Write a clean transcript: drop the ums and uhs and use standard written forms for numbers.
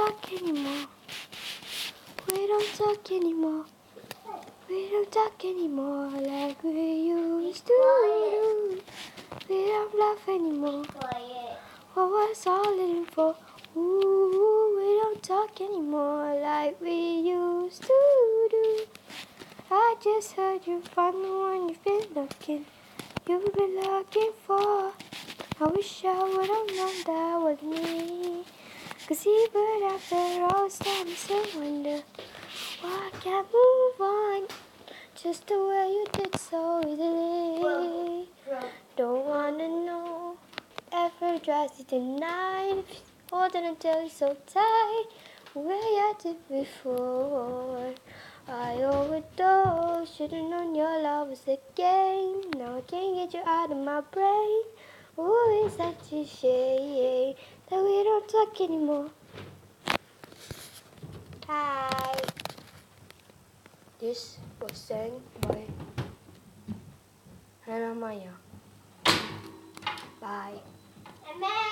talk anymore. We don't talk anymore. We don't talk anymore like we used to do. We don't laugh anymore. What was all in for? Ooh, we don't talk anymore like we used to do. I just heard you found the one you've been looking for. I wish I would've known that was me. 'Cause even after all this time I still wonder why I can't move on just the way you did so easily. Don't wanna know ever drives you tonight. Holding until you're so tight, way I did before. I overdosed, should've known your love was a game. Now I can't get you out of my brain. Ooh, it's such a shame that we don't talk anymore. Hi. This was sang by Hannah Maya. Bye.